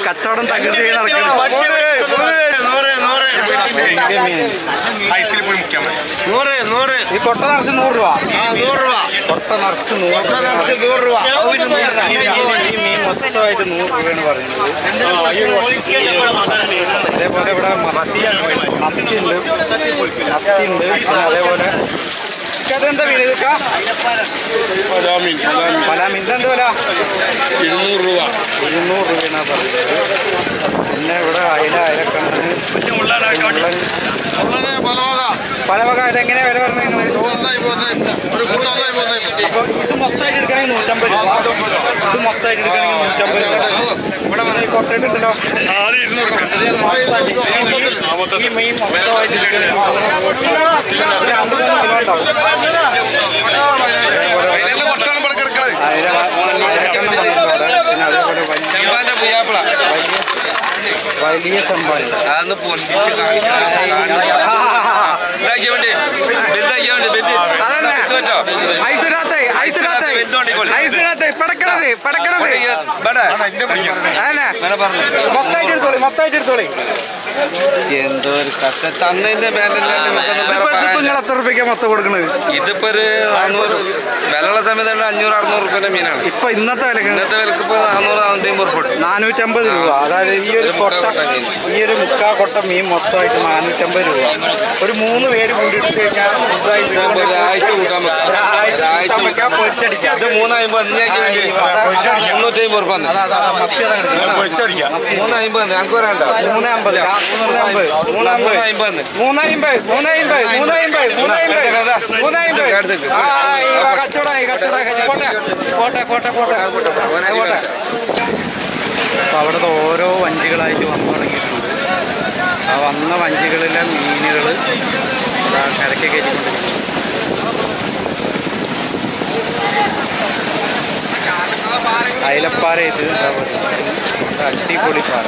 കച്ചവടം തകൃതി നടക്കുന്നത്. ഈ കൊട്ട നിറച്ച് 100 രൂപ. കൊട്ട നിറച്ച് 100 രൂപ. ഈ മീൻ മൊത്തമായിട്ട് 100 രൂപയാണ് പറയുന്നത്. അതേപോലെ ഇവിടെ മത്തിയുണ്ട്. പിന്നെ അതേപോലെ ഇതെന്താ മീൻ? ഇതൊക്കെ പലാമീൻ. ഇതെന്ത് വില? 200 രൂപ. 200 രൂപയാണ് പറയുന്നത്. പിന്നെ ഇവിടെ അയലക്കണ്ണന് പലവക. ഇതെങ്ങനെയാ വില പറഞ്ഞത് നിങ്ങൾ? അപ്പോൾ ഇത് മൊത്തമായിട്ട് എടുക്കണമെങ്കിൽ 150 രൂപ. ഇത് മൊത്തമായിട്ട് എടുക്കണമെങ്കിൽ 150 രൂപ. ഇവിടെ വന്ന് ഈ കൊട്ടയിട്ടുണ്ടല്ലോ, ഈ മീൻ മൊത്തമായിട്ട് എടുക്കണമെങ്കിൽ 2-3 കിലോ ഉണ്ടാവും. വലിയ ചെമ്പാൻ അതൊന്ന് പൊന്തിച്ച് മൊത്തമായിട്ട് എടുത്തോളി. എന്തോ ഒരു കഷ്ടം തന്നതിന്റെ നിങ്ങൾ എത്ര രൂപയ്ക്കാ മൊത്തം കൊടുക്കണത്? ഇതിപ്പോ ഒരു 400 വിലയുള്ള സമയത്ത് 500-600 രൂപയുടെ മീനാണ്. ഇപ്പൊ ഇന്നത്തെ വിലക്ക് ഇപ്പൊ 400-450 രൂപ. അതായത് ഈ ഒരു മുക്കാ കൊട്ട മീൻ മൊത്തമായിട്ട് 450 രൂപ. ഒരു 3 പേര് കൂടി എടുത്ത് കഴിഞ്ഞാൽ ഒരാഴ്ച കൂട്ടാൻ വെക്കാം. പൊരിച്ചടിക്കാം. ഇത് 350 ഞങ്ങൾക്ക് വരാണ്ടോ? 350. അപ്പോൾ അവിടുത്തെ ഓരോ വഞ്ചികളായിട്ട് വന്നു തുടങ്ങിയിട്ടുണ്ട്. ആ വന്ന വഞ്ചികളിലെ മീനുകൾ കരയ്ക്ക് കയറ്റിക്കൊണ്ടിരിക്കുന്നു. അയലപ്പാറ. ഇത് അടിപൊളി പാറ.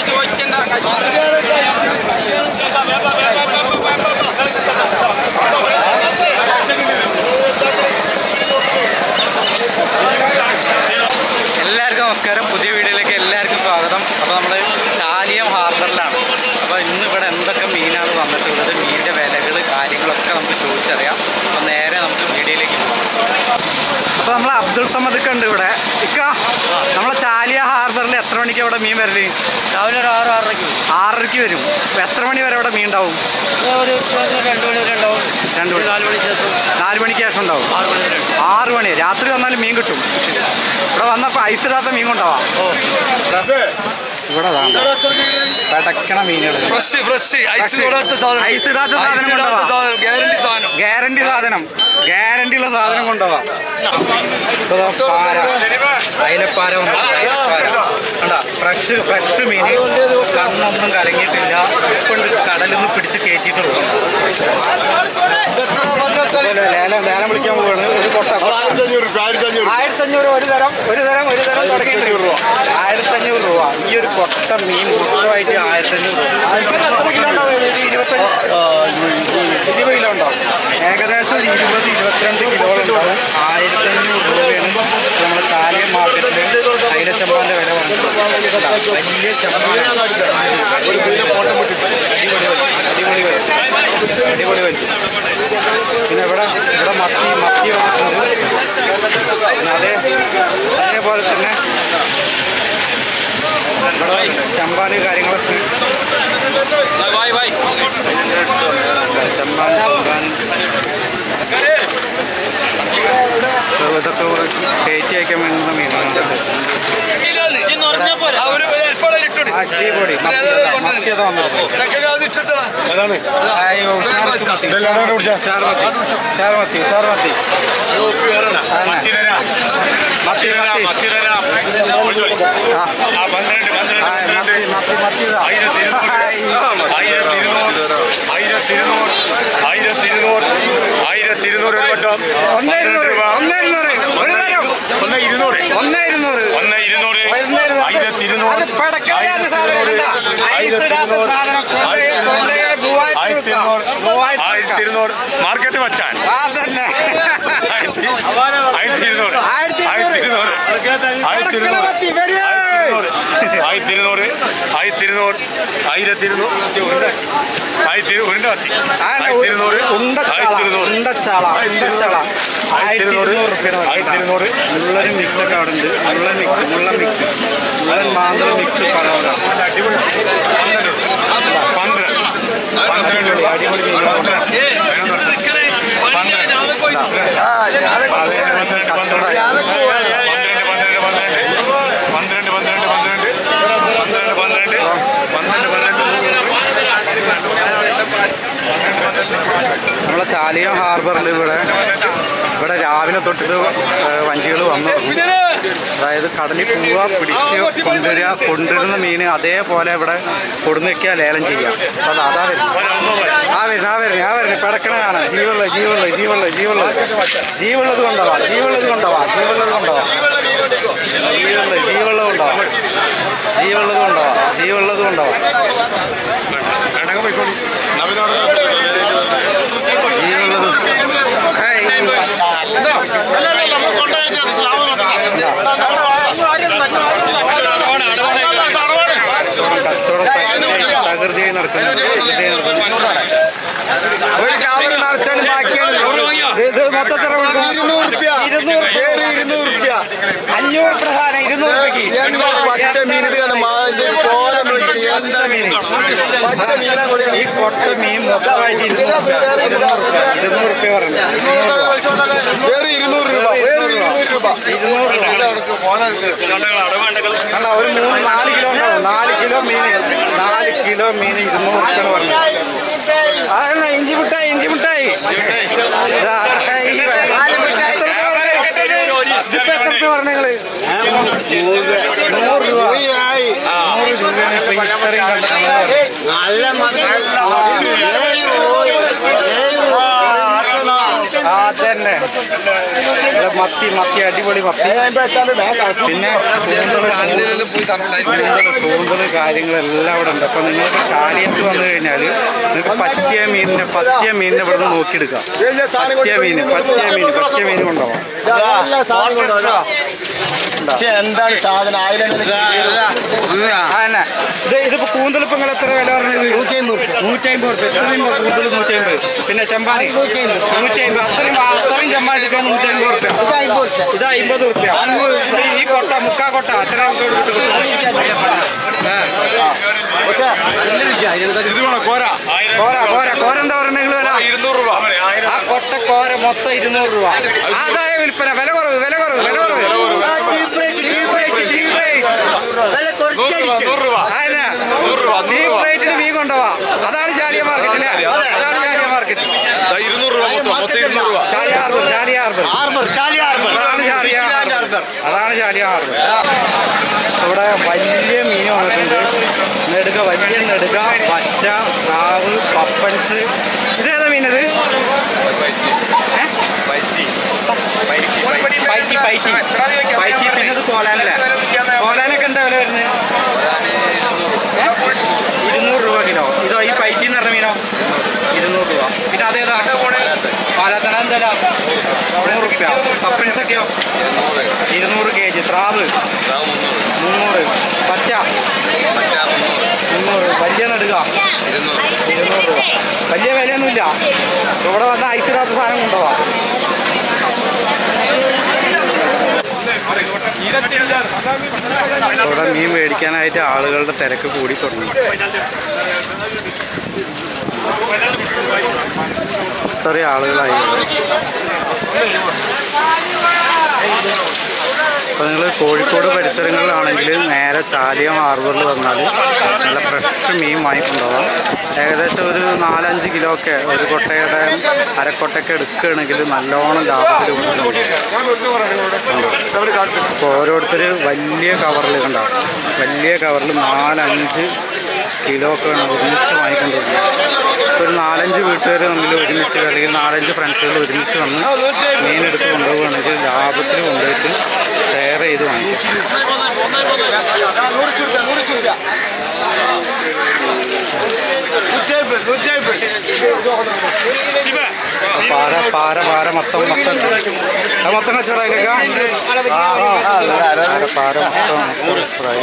എല്ലാവർക്കും നമസ്കാരം. പുതിയ വീഡിയോയിലേക്ക് എല്ലാവർക്കും സ്വാഗതം. അപ്പോൾ നമ്മൾ ചാലിയം ഹാർബറിലാണ്. അപ്പോൾ ഇന്നിവിടെ എന്തൊക്കെ മീനാണ് വന്നിട്ടുള്ളത്, മീനിൻ്റെ വിലകൾ കാര്യങ്ങളൊക്കെ നമുക്ക് ചോദിച്ചറിയാം. അപ്പോൾ നേരെ നമുക്ക് വീഡിയോയിലേക്ക് പോകാം. അപ്പോൾ നമ്മൾ അബ്ദുൾ സമദ് ഉണ്ട് ഇവിടെ. നമ്മളെ ചാലിയ ഹാർബറിൽ എത്ര മണിക്ക് അവിടെ മീൻ വരല്? രാവിലെ ഒരു 6-6:30 വരും. എത്ര മണി വരെ അവിടെ മീൻ ഉണ്ടാവും? ഒരു 2 മണി വരെ ഉണ്ടാവും. 4 മണിക്ക് ശേഷം ഉണ്ടാവും. 6 മണി രാത്രി വന്നാലും മീൻ കിട്ടും. ഇവിടെ വന്നപ്പോൾ ഐസിടാത്ത മീൻ കൊണ്ടാവാം. ഇവിടെ പടക്കണ മീനുകൾ ഐസിടാത്ത സാധനം കൊണ്ടുപോവാം. ഗ്യാരണ്ടിയുള്ള സാധനം കൊണ്ടുപോവാം. പാര, അയിലപ്പാര കണ്ടാ, ഫ്രഷ് മീൻ. കണ്ണൊന്നും കലങ്ങിയിട്ടില്ല. ഇപ്പം കടലിൽ നിന്ന് പിടിച്ച് കയറ്റിയിട്ടുള്ളൂ. ലേലം വിളിക്കാൻ പോവാണ്. ഒരു കൊട്ട 1500 ഒരു തരം തുടങ്ങിയിട്ട് 1500 രൂപ. ഈ ഒരു കൊട്ട മീൻ മൊത്തമായിട്ട് 1500 രൂപ. എത്ര കിലോ ഉണ്ടാവും? 20 കിലോ ഉണ്ടാവും. ഏകദേശം 20-22 കിലോകൾ ഉണ്ടാവും. 1500 രൂപയാണ് നമ്മുടെ ചാലിയം മാർക്കറ്റിൽ അയിലച്ചമ്പാൻ്റെ വില പറഞ്ഞത്. വലിയ ചമ്പാനാണ്. അടിപൊളി വലിക്കും. പിന്നെ ഇവിടെ മത്തി വന്നിട്ടുണ്ട്. പിന്നെ അതേപോലെ തന്നെ ഇവിടെ ചമ്പാന് കാര്യങ്ങളൊക്കെ ചമ്പാൻ ഇതൊക്കെ കയറ്റി അയക്കാൻ വേണ്ടുന്ന മീനുകളുണ്ട്. അടിപൊളി മത്തിയത വന്നിട്ടുണ്ട്. മാർക്കറ്റ് വച്ചാൽ 1200, 1200, 1200, 1200, മുള്ളൻ മിക്സ് ഒക്കെ അവിടെ ഉണ്ട്. മുള്ളൻ മിക്സ്, മുള്ളൻ മാന്തള മിക്സ് പറയാം. അടിപൊളി 12, അടിപൊളി നമ്മളെ ചാലിയം ഹാർബറിൽ ഇവിടെ രാവിലെ തൊട്ടിട്ട് വഞ്ചികൾ വന്നു. അതായത് കടലിൽ പോവുക, പിടിച്ച് കൊണ്ടുവരുന്ന മീൻ അതേപോലെ ഇവിടെ കൊടുന്ന് വെക്കുക, ലേലം ചെയ്യുക. അത് അതാ വരുന്നത് പിടക്കണ കാണാം. ജീവുള്ളത് കൊണ്ടുപോവാം. തകൃതിയായി നടക്കുന്നത് ഒരു ക്യാമറ നിറച്ചാൽ ബാക്കിയാണ്. ഇത് മൊത്തത്തിൽ 200 രൂപ 500 പ്രധാനം 200 രൂപയ്ക്ക് പച്ച മീൻ. ഇത് കണ്ട പച്ച മീനാ കൂടി. ഈ കൊട്ട മീൻ മൊത്തമായിട്ട് 200 രൂപ പറഞ്ഞു. വേറെ 200 രൂപ. അല്ല, ഒരു 4 കിലോ ഉണ്ടാവും. 4 കിലോ മീൻ 200 രൂപ പറഞ്ഞു. അതന്നെ ഇഞ്ചി മിഠായി. എത്ര രൂപ പറഞ്ഞു നിങ്ങള്? 100 രൂപ. 100 രൂപയാണ് ഇപ്പൊ ഇത്രയും അതന്നെ. മത്തി അടിപൊളി മത്തി. പിന്നെ കൂന്തൽ കാര്യങ്ങളെല്ലാം ഇവിടെ ഉണ്ട്. അപ്പൊ നിങ്ങൾക്ക് ചാലിയത്ത് വന്നു കഴിഞ്ഞാൽ നിങ്ങൾക്ക് പറ്റിയ മീനിനെ ഇവിടെ നിന്ന് നോക്കിയെടുക്കാം. പറ്റിയ മീൻ കൊണ്ടുപോകാം. എന്താണ് സാധനം? ഇതിപ്പോ കൂന്തലിപ്പ് നിങ്ങൾ എത്ര വില പറഞ്ഞത്? 150 രൂപ. എത്രയും കൂന്തൽ 150. പിന്നെ ചെമ്പാനി 150. അത്രയും ചെമ്പാൻ എടുക്കാൻ 150 രൂപ. ഇത് 50 രൂപ. ഈ കൊട്ട മുക്കാ കൊട്ട അത്ര കോര എന്താ പറഞ്ഞ നിങ്ങൾ വില? 200 രൂപ. ആ കൊട്ട കോര മൊത്തം 200 രൂപ. ആദായ വിൽപ്പന. വില കുറവ്. ചീപ്പ് റേറ്റിന് മീൻ കൊണ്ടുപോവാ. അതാണ് ചാലിയ മാർക്കറ്റ്. 200 രൂപ അതാണ് ചാലിയ ഹാർബർ. ഇവിടെ വലിയ മീൻ വന്നിട്ടുണ്ട്. വലിയ നെടുക, പച്ച, സ്രാവ്, പപ്പൻസ്. ഇതേതാ മീനത്? പൈറ്റി. പിന്നെ ഇത് കോലാനല്ലേ? കോലാനൊക്കെ എന്താ വില വരുന്നത്? 200 രൂപ കിലോ. ഇതോ ഈ പൈറ്റി എന്ന് പറഞ്ഞ മീനോ? 200 രൂപ. പിന്നെ അതേതാ? പാലത്തണ എന്താ? 100 രൂപ. പപ്പൻസൊക്കെയോ? 200 kg. സ്രാവ് 300. പച്ച 300. വലിയ നെടുക 200 രൂപ. വലിയ വിലയൊന്നുമില്ല. ഇവിടെ വന്ന ഐസിടാത്ത സാധനം കൊണ്ടുപോവാം. ഇവിടെ മീൻ മേടിക്കാനായിട്ട് ആളുകളുടെ തിരക്ക് കൂടി തുടങ്ങി. ഇത്രയും ആളുകളായി. അപ്പോൾ നിങ്ങൾ കോഴിക്കോട് പരിസരങ്ങളിലാണെങ്കിൽ നേരെ ചാലിയം ഹാർബറിൽ വന്നാൽ നല്ല ഫ്രഷ് മീൻ വാങ്ങിക്കൊണ്ടുപോകാം. ഏകദേശം ഒരു 4-5 കിലോ ഒക്കെ ഒരു കൊട്ടയുടെ അരക്കൊട്ടയൊക്കെ എടുക്കുകയാണെങ്കിൽ നല്ലോണം ലാഭത്തിൽ കൊടുക്കുന്നുണ്ട്. അപ്പോൾ ഓരോരുത്തർ വലിയ കവറിൽ ഉണ്ടാവും. വലിയ കവറിൽ 4-5 കിലോ ഒക്കെ ഒരുമിച്ച് വാങ്ങിക്കൊണ്ടിരിക്കും. ഒരു 4-5 വീട്ടുകാർ തമ്മിൽ ഒരുമിച്ച് അല്ലെങ്കിൽ 4-5 ഫ്രണ്ട്സുകൾ ഒരുമിച്ച് വന്ന് മീനെടുത്ത് കൊണ്ടുപോവുകയാണെങ്കിൽ ലാഭത്തിൽ കൊണ്ടുപോയിട്ട് ഷെയർ ചെയ്ത് വാങ്ങിക്കാം. പാര പാര പാര മൊത്തം അത് മൊത്തം കച്ചവടം അതിലേക്ക് പാര മൊത്തം ഫ്രൈ.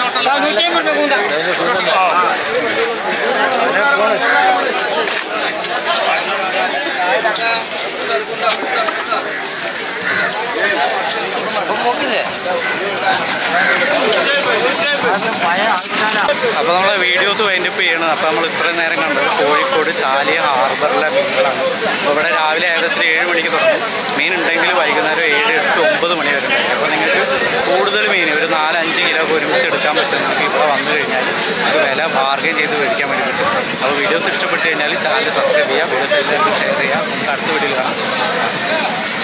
അപ്പോൾ നമ്മളെ വീഡിയോസ് വൈൻഡപ്പ് ചെയ്യണം. അപ്പോൾ നമ്മൾ ഇത്രയും നേരം കണ്ടത് കോഴിക്കോട് ചാലിയ ഹാർബറിലെ മീനുകളാണ്. അപ്പോൾ ഇവിടെ രാവിലെ ഏകദേശം 7 മണിക്ക് തുടങ്ങും. മീൻ ഉണ്ടെങ്കിൽ വൈകുന്നേരം 7, 8, 9 മണി വരെ ഉണ്ടായി. അപ്പോൾ നിങ്ങൾക്ക് കൂടുതൽ മീൻ ഒരു 4-5 കിലോ ഒരുമിച്ച് എടുക്കാൻ പറ്റും. നമുക്ക് ഇവിടെ വന്നു കഴിഞ്ഞാൽ അത് വില ബാർഗെയിൻ ചെയ്ത് മേടിക്കാൻ വേണ്ടി പറ്റും. അപ്പോൾ വീഡിയോസ് ഇഷ്ടപ്പെട്ട് കഴിഞ്ഞാൽ ചാനൽ സബ്സ്ക്രൈബ് ചെയ്യുക, വീഡിയോസ് എല്ലാവർക്കും ഷെയർ ചെയ്യുക. നമുക്ക് അടുത്ത വീഡിയോയിൽ കാണാം.